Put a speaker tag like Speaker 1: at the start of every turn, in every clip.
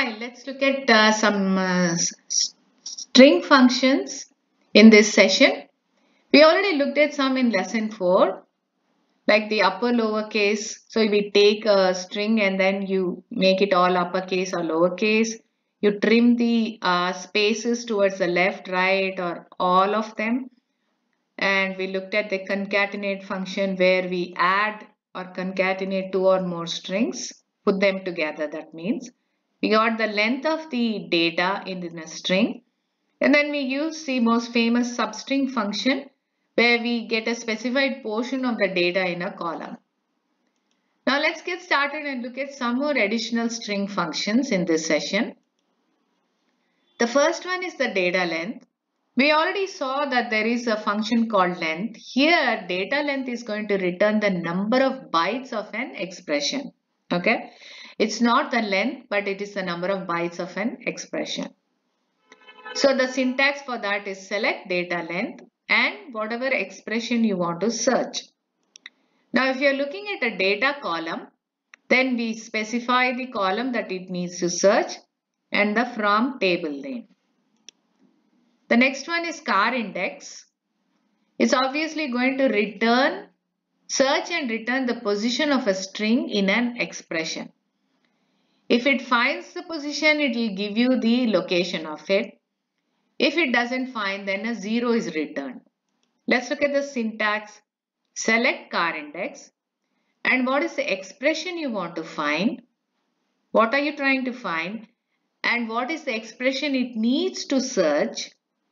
Speaker 1: Hi, let's look at some string functions in this session. We already looked at some in lesson 4, like the upper lowercase. So we take a string and then you make it all uppercase or lowercase. You trim the spaces towards the left, right, or all of them. And we looked at the concatenate function where we add or concatenate 2 or more strings, put them together, that means. We got the length of the data in a string, and then we use the most famous substring function where we get a specified portion of the data in a column. Now let's get started and look at some more additional string functions in this session. The first one is the data length. We already saw that there is a function called length. Here data length is going to return the number of bytes of an expression. Okay. It's not the length, but it is the number of bytes of an expression. So the syntax for that is select data length and whatever expression you want to search. Now if you are looking at a data column, then we specify the column that it needs to search and the from table name. The next one is CHARINDEX. It's obviously going to search and return the position of a string in an expression. If it finds the position, it will give you the location of it. If it doesn't find, then a 0 is returned. Let's look at the syntax. Select CHARINDEX and what is the expression you want to find? What are you trying to find? And what is the expression it needs to search?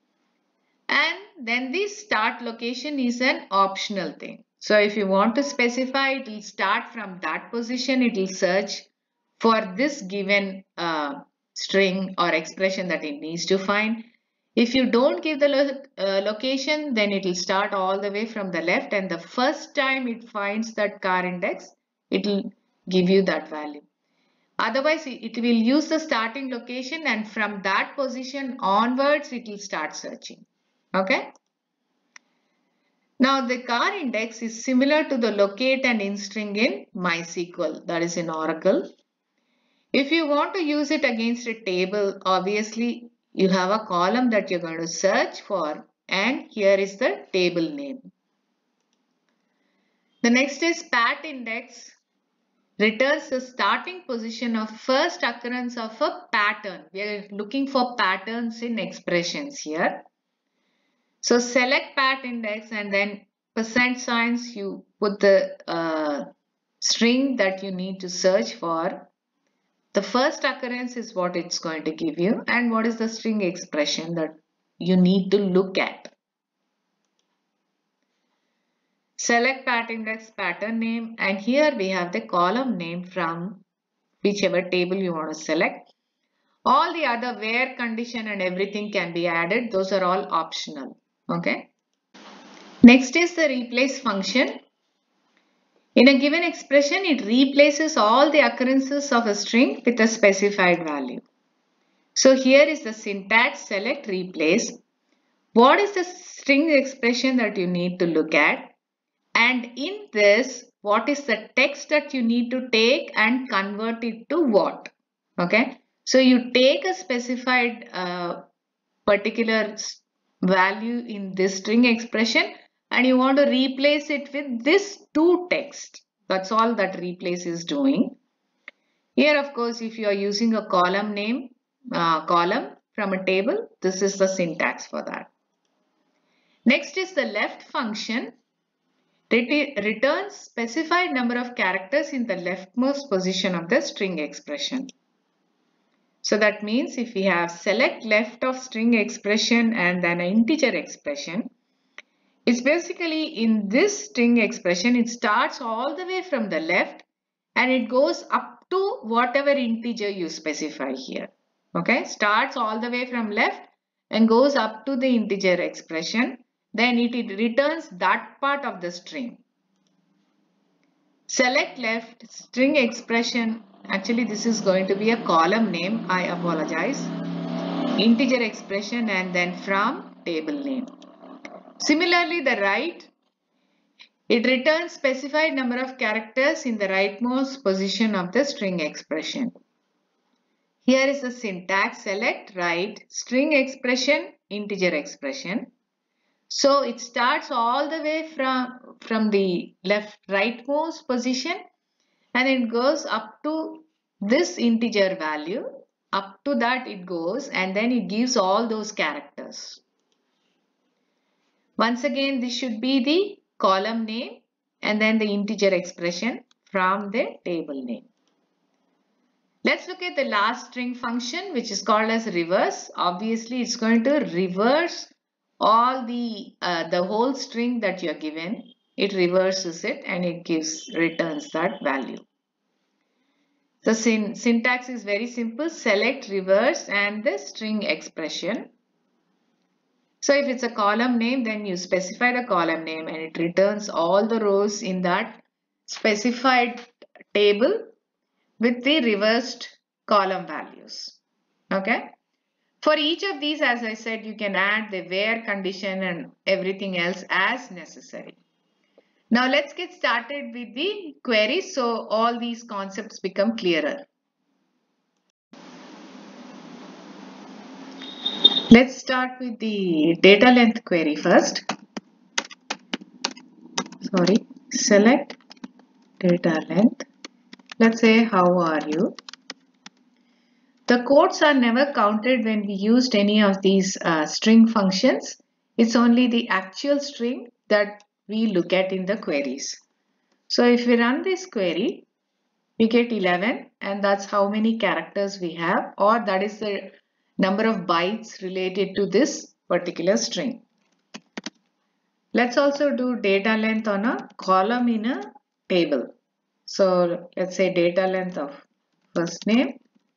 Speaker 1: And then the start location is an optional thing. So if you want to specify, it will start from that position. It will search for this given string or expression that it needs to find. If you don't give the location, then it will start all the way from the left, and the first time it finds that CHARINDEX, it will give you that value. Otherwise, it will use the starting location, and from that position onwards, it will start searching. Okay. Now the CHARINDEX is similar to the locate and instring in MySQL, that is in Oracle. If you want to use it against a table, obviously you have a column that you're going to search for, and here is the table name. The next is PATINDEX. Returns the starting position of first occurrence of a pattern. We are looking for patterns in expressions here. So select PATINDEX and then %, you put the string that you need to search for. The first occurrence is what it's going to give you, and what is the string expression that you need to look at. Select PATINDEX pattern name, and here we have the column name from whichever table you want to select. All the other where condition and everything can be added. Those are all optional. Okay. Next is the replace function. In a given expression, it replaces all the occurrences of a string with a specified value. So here is the syntax, select replace. What is the string expression that you need to look at? And in this, what is the text that you need to take and convert it to what? Okay. So you take a specified particular value in this string expression and you want to replace it with this to text. That's all that replace is doing. Here, of course, if you are using a column name, column from a table, this is the syntax for that. Next is the left function. Returns specified number of characters in the leftmost position of the string expression. So that means if we have select left of string expression and then an integer expression, it's basically in this string expression, it starts all the way from the left and it goes up to whatever integer you specify here. Okay, starts all the way from left and goes up to the integer expression. Then it returns that part of the string. Select left string expression. Actually, this is going to be a column name. I apologize. Integer expression and then from table name. Similarly, the right, it returns specified number of characters in the rightmost position of the string expression. Here is the syntax: select, write, string expression, integer expression. So it starts all the way from the rightmost position and it goes up to this integer value. Up to that it goes and then it gives all those characters. Once again, this should be the column name and then the integer expression from the table name. Let's look at the last string function, which is called as reverse. Obviously, it's going to reverse all the whole string that you're given. It reverses it and it returns that value. The syntax is very simple: select, reverse, and the string expression. So if it's a column name, then you specify the column name and it returns all the rows in that specified table with the reversed column values. Okay. For each of these, as I said, you can add the where condition and everything else as necessary. Now let's get started with the queries so all these concepts become clearer. Let's start with the data length query first. Select data length. Let's say, how are you? The quotes are never counted when we used any of these string functions. It's only the actual string that we look at in the queries. So if we run this query, we get 11 and that's how many characters we have, or that is the number of bytes related to this particular string. Let's also do data length on a column in a table. So let's say data length of first name.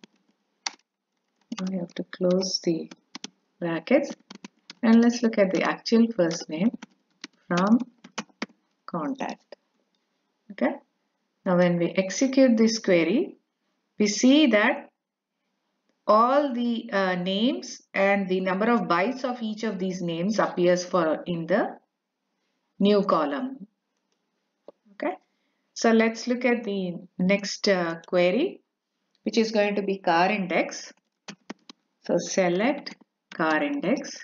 Speaker 1: We have to close the brackets and let's look at the actual first name from contact. Okay. Now when we execute this query, we see that all the names and the number of bytes of each of these names appears in the new column. Okay. So let's look at the next query, which is going to be car index. So select car index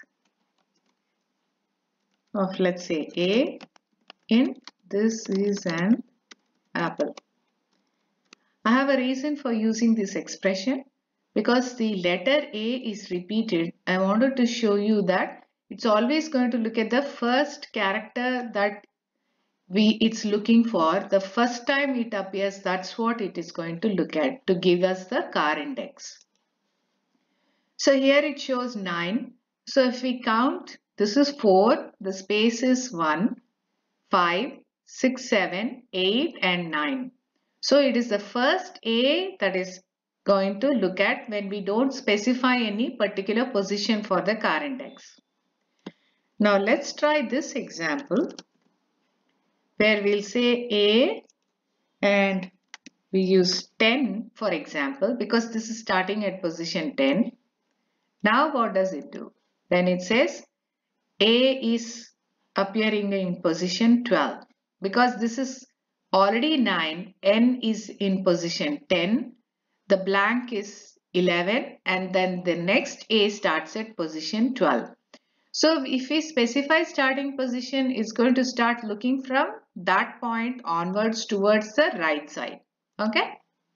Speaker 1: of, let's say, A in this is an apple. I have a reason for using this expression because the letter A is repeated. I wanted to show you that it's always going to look at the first character that it's looking for. The first time it appears, that's what it is going to look at to give us the car index. So here it shows 9. So if we count, this is 4, the space is 1, 5, 6, 7, 8 and 9. So it is the first A that is going to look at when we don't specify any particular position for the car index. Now let's try this example where we'll say A and we use 10 for example because this is starting at position 10. Now what does it do? Then it says A is appearing in position 12 because this is already 9, N is in position 10, the blank is 11 and then the next A starts at position 12. So if we specify starting position, it's going to start looking from that point onwards towards the right side. Okay.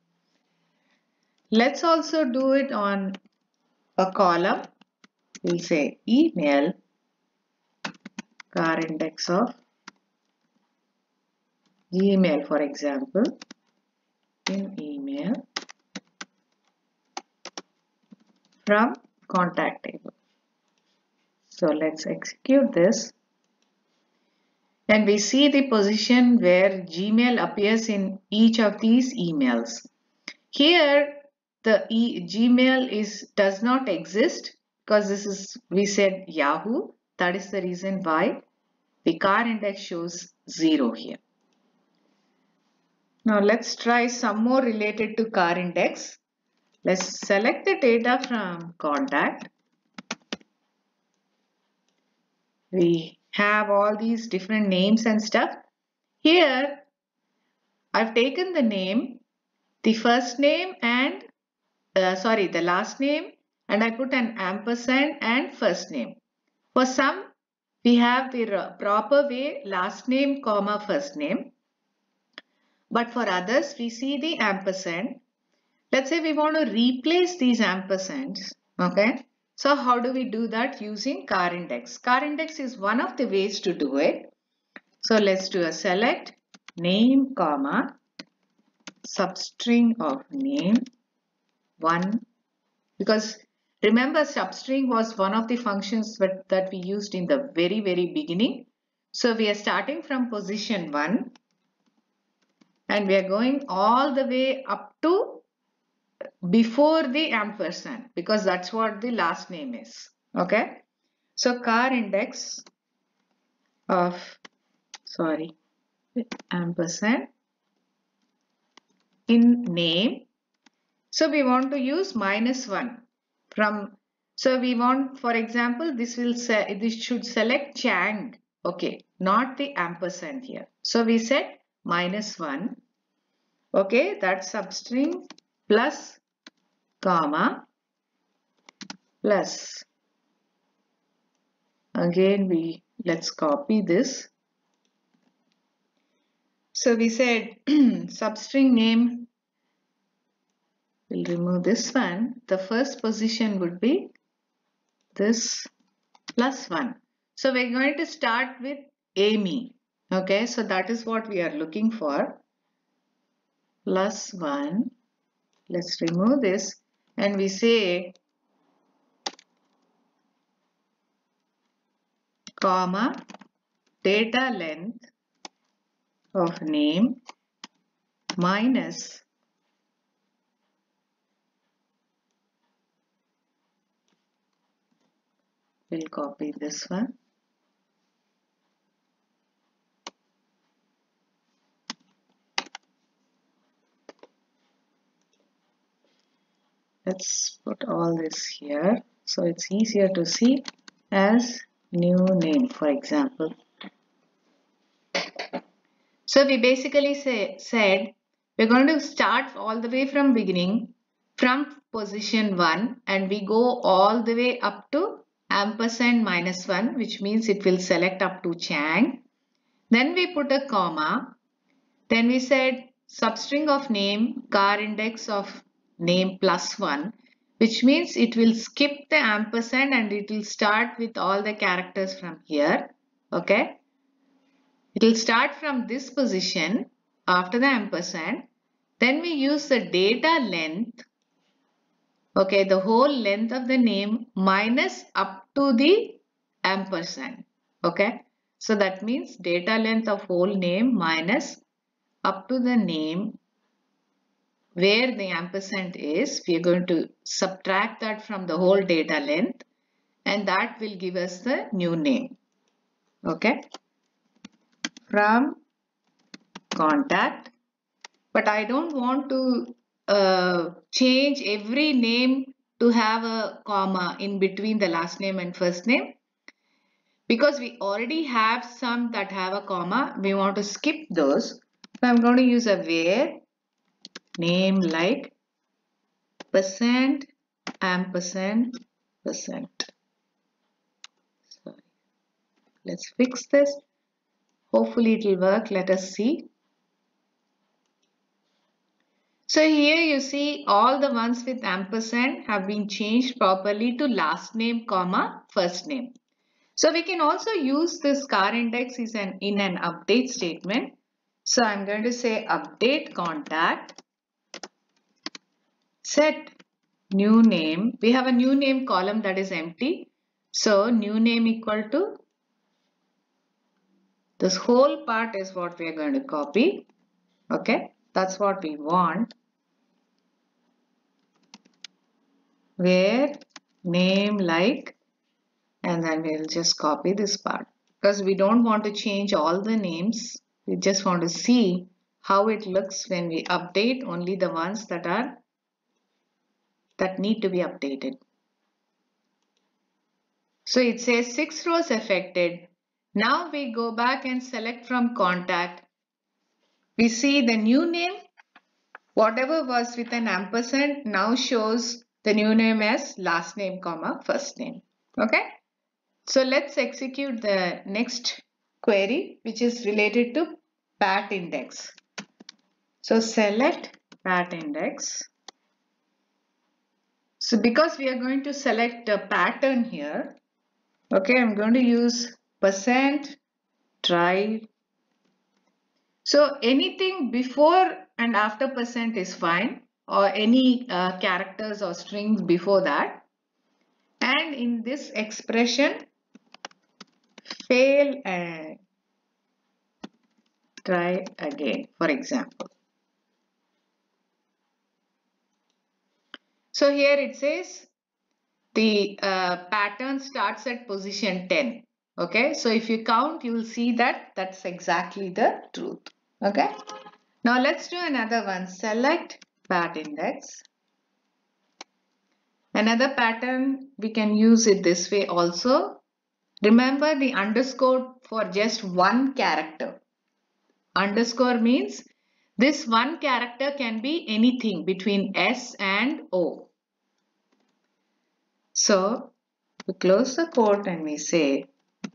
Speaker 1: Let's also do it on a column. We'll say email car index of Gmail, for example, in email from contact table. So let's execute this and we see the position where Gmail appears in each of these emails. Here the Gmail does not exist because this is, we said Yahoo. That is the reason why the car index shows 0 here. Now let's try some more related to car index. Let's select the data from contact. We have all these different names and stuff. Here I've taken the name, the first name and the last name, and I put an ampersand and first name. For some, we have the proper way, last name comma first name. But for others, we see the ampersand. Let's say we want to replace these ampersands. Okay. So how do we do that? Using CHARINDEX. CHARINDEX is one of the ways to do it. So let's do a select name comma substring of name 1, because remember substring was one of the functions that we used in the very beginning. So we are starting from position 1 and we are going all the way up to before the ampersand, because that's what the last name is. Okay. So CHARINDEX of ampersand in name. So we want to use -1 from. So we want, for example, this should select Chang. Okay, not the ampersand here. So we set -1. Okay, that's substring plus comma plus. Again, let's copy this. So we said substring name. We'll remove this one. The first position would be this +1. So we're going to start with Amy. Okay, so that is what we are looking for. +1. Let's remove this and we say comma data length of name minus we'll copy this one. Let's put all this here so it's easier to see as new name, for example. So we basically said we're going to start all the way from beginning, from position 1, and we go all the way up to ampersand -1, which means it will select up to Chang. Then we put a comma. Then we said substring of name, CHARINDEX of name +1, which means it will skip the ampersand and it will start with all the characters from here. Okay. It will start from this position after the ampersand. Then we use the data length. Okay, the whole length of the name minus up to the ampersand. Okay, so that means data length of whole name minus up to the name where the ampersand is. We are going to subtract that from the whole data length, and that will give us the new name. Okay, from contact, but I don't want to change every name to have a comma in between the last name and first name, because we already have some that have a comma. We want to skip those. So I'm going to use a where name like %, ampersand, %. Sorry. Let's fix this. Hopefully it will work. Let us see. So here you see all the ones with ampersand have been changed properly to last name comma first name. So we can also use this CHARINDEX in an update statement. So I'm going to say update contact, set new name. We have a new name column that is empty. So new name equal to this whole part is what we are going to copy. Okay, that's what we want. Where name like, and then we'll just copy this part because we don't want to change all the names. We just want to see how it looks when we update only the ones that need to be updated. So it says 6 rows affected. Now we go back and select from contact. We see the new name Whatever was with an ampersand now shows the new name as last name comma first name. Okay. So let's execute the next query which is related to PATINDEX. So select PATINDEX. So because we are going to select a pattern here, okay, I'm going to use %try. So anything before and after % is fine, or any characters or strings before that. And in this expression, fail and try again, for example. So here it says the pattern starts at position 10. Okay, so if you count, you will see that that's exactly the truth. Okay, now let's do another one. Select PATINDEX. Another pattern, we can use it this way also. Remember the underscore for just one character. Underscore means this one character can be anything between S and O. So we close the quote and we say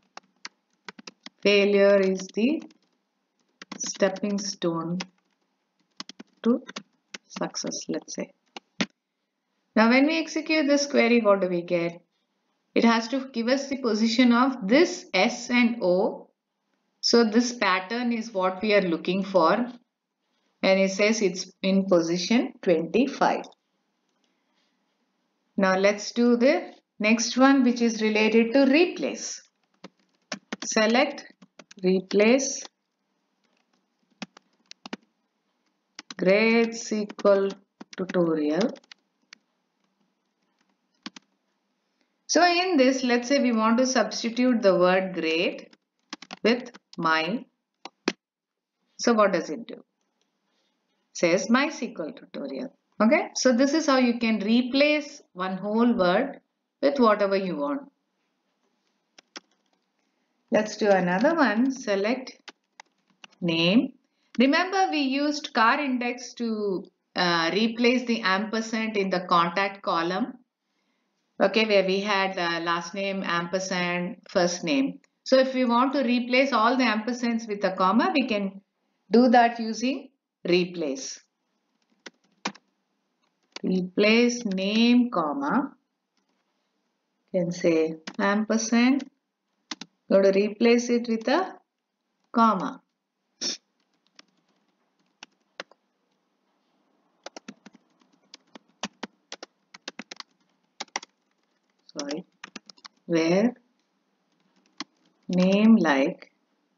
Speaker 1: failure is the stepping stone to success, let's say. Now when we execute this query, what do we get? It has to give us the position of this S and O. So this pattern is what we are looking for, and it says it's in position 25. Now let's do the next one, which is related to replace. Select replace grade SQL tutorial. So in this, let's say we want to substitute the word grade with my. So what does it do? It says MySQL tutorial. Okay, so this is how you can replace one whole word with whatever you want. Let's do another one. Select name. Remember we used CHARINDEX to replace the ampersand in the contact column. Okay, where we had last name, ampersand, first name. So if we want to replace all the ampersands with a comma, we can do that using replace. Replace name, comma. You can say ampersand. Go to replace it with a comma. Sorry. Where name like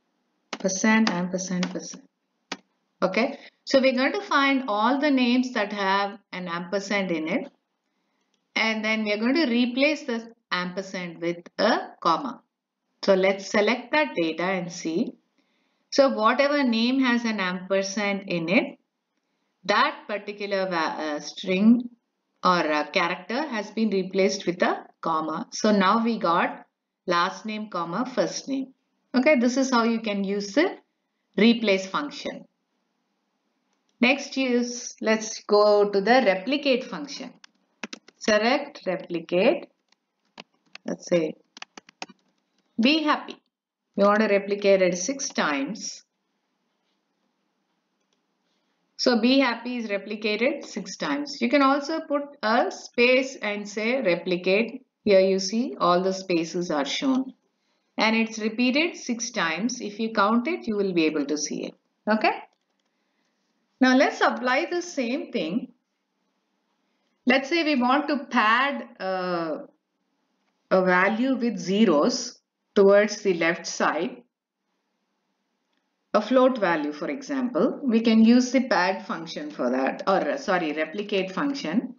Speaker 1: %, %. Okay. So we're going to find all the names that have an ampersand in it. And then we're going to replace the ampersand with a comma. So let's select that data and see. So whatever name has an ampersand in it, that particular string or character has been replaced with a comma. So now we got last name, comma, first name. Okay, this is how you can use the replace function. Next is, let's go to the replicate function. Select replicate. Let's say be happy. You want to replicate it 6 times. So be happy is replicated 6 times. You can also put a space and say replicate. Here you see all the spaces are shown. And it's repeated 6 times. If you count it, you will be able to see it. Okay. Now let's apply the same thing. Let's say we want to pad a value with zeros towards the left side. A float value, for example, we can use the pad function for that, or sorry, replicate function.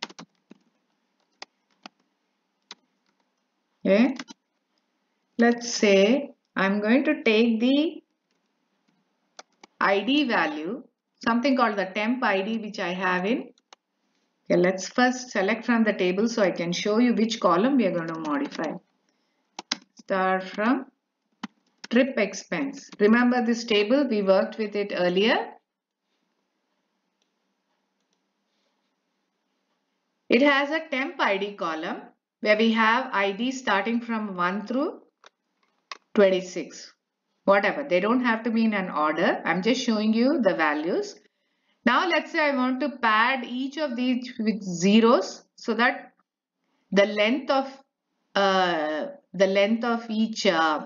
Speaker 1: Okay. Let's say I'm going to take the ID value, something called the temp ID, which I have in. Okay, let's first select from the table so I can show you which column we are going to modify. Start from trip expense. Remember this table, we worked with it earlier. It has a temp ID column where we have ID starting from 1 through 26. Whatever. They don't have to be in an order. I'm just showing you the values. Now let's say I want to pad each of these with zeros so that the length of each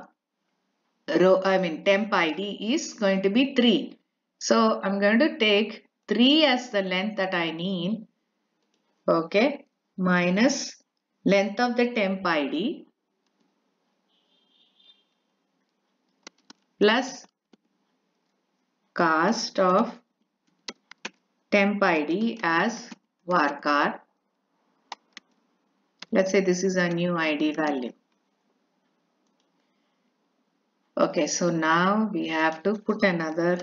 Speaker 1: temp ID is going to be 3. So I'm going to take 3 as the length that I need. Okay, minus length of the temp ID plus cast of temp ID as varchar. Let's say this is a new ID value. Okay, so now we have to put another.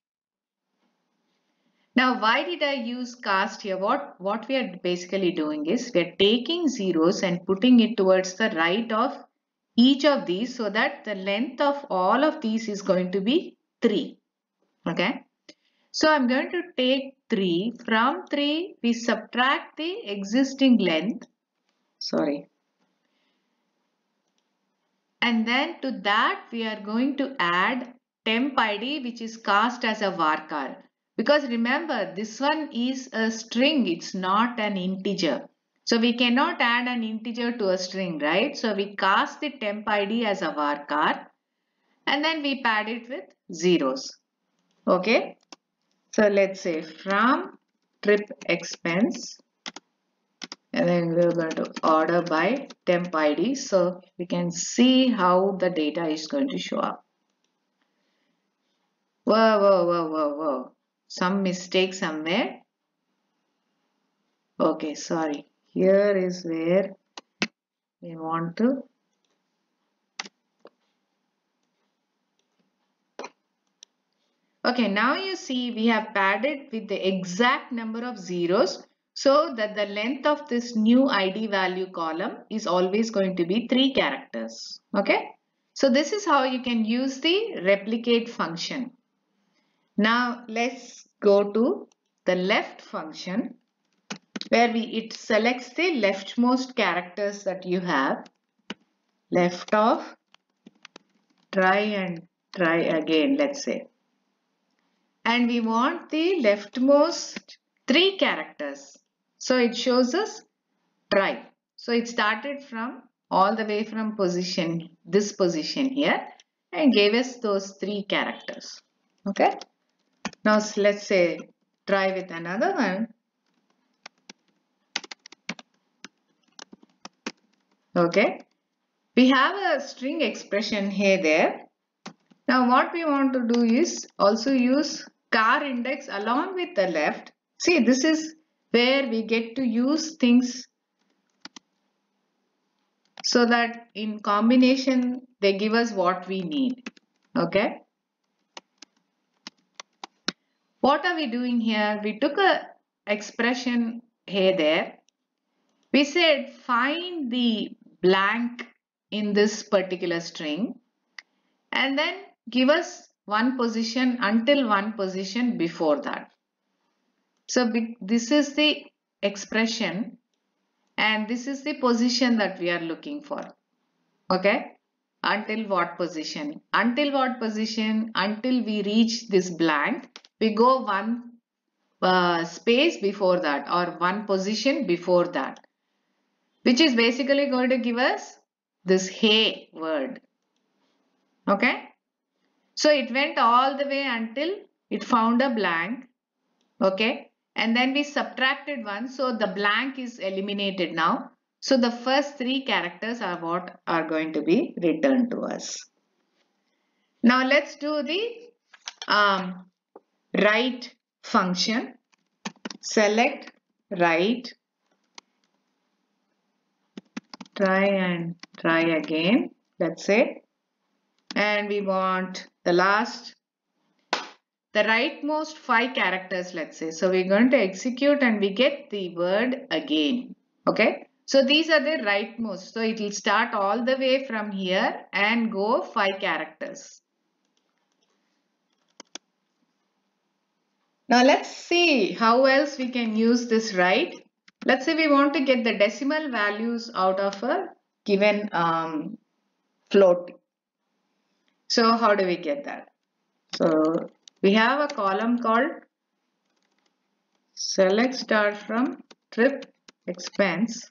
Speaker 1: Now, why did I use cast here? What we are basically doing is we are taking zeros and putting it towards the right of each of these so that the length of all of these is going to be 3. Okay. So I'm going to take 3. From 3, we subtract the existing length. Sorry. And then to that we are going to add temp ID which is cast as a varchar. Because remember this one is a string, it's not an integer. So we cannot add an integer to a string, right? So we cast the temp ID as a varchar and then we pad it with zeros. Okay. So let's say from trip expense. And then we're going to order by temp ID so we can see how the data is going to show up. Whoa. Some mistake somewhere. Okay, sorry. Here is where we want to. Okay, now you see we have padded with the exact number of zeros so that the length of this new ID value column is always going to be 3 characters. Okay, so this is how you can use the replicate function. Now let's go to the left function where it selects the leftmost characters that you have. Left of, try and try again, let's say. And we want the leftmost 3 characters. So it shows us try. So it started from all the way from this position here and gave us those 3 characters. Okay. Now let's say try with another one. Okay. We have a string expression here there. Now what we want to do is also use CHARINDEX along with the left. See, this is where we get to use things so that in combination they give us what we need. Okay. What are we doing here? We took a expression here there. We said find the blank in this particular string and then give us one position until one position before that. So this is the expression and this is the position that we are looking for. Okay. Until what position? Until what position? Until we reach this blank. We go one space before that or one position before that. Which is basically going to give us this hey word. Okay. So it went all the way until it found a blank. Okay. And then we subtracted one. So the blank is eliminated now. So the first 3 characters are what are going to be returned to us. Now let's do the write function. Select write. Try and try again. Let's say. And we want the rightmost 5 characters, let's say. So we're going to execute and we get the word again. Okay. So these are the rightmost. So it will start all the way from here and go 5 characters. Now let's see how else we can use this write. Let's say we want to get the decimal values out of a given float. So how do we get that? So we have a column called select star from trip expense.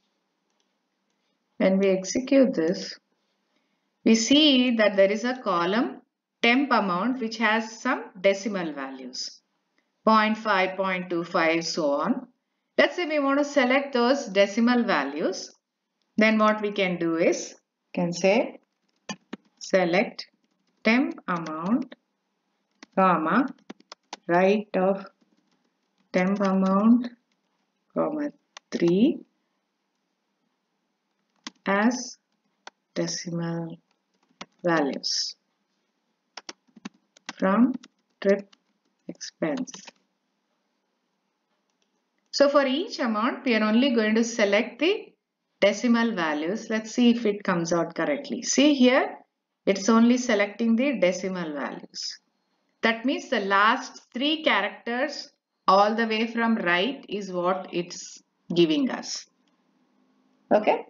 Speaker 1: When we execute this, we see that there is a column temp amount which has some decimal values 0.5, 0.25, so on. Let's say we want to select those decimal values. Then what we can do is can say select temp amount comma right of temp amount comma 3 as decimal values from trip expense. So for each amount we are only going to select the decimal values. Let's see if it comes out correctly. See here, it's only selecting the decimal values. That means the last 3 characters all the way from right is what it's giving us. Okay.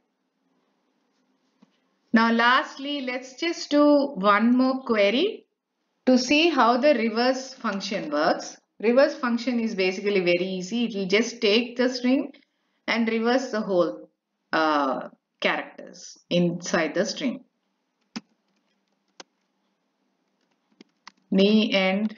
Speaker 1: Now lastly, let's just do one more query to see how the reverse function works. Reverse function is basically very easy. It will just take the string and reverse the whole characters inside the string. Me and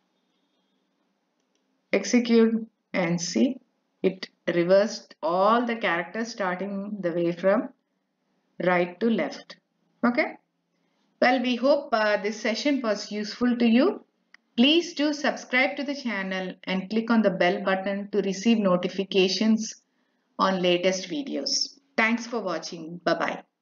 Speaker 1: execute and see it reversed all the characters starting the way from right to left. Okay. Well, we hope this session was useful to you. Please do subscribe to the channel and click on the bell button to receive notifications on latest videos. Thanks for watching. Bye-bye.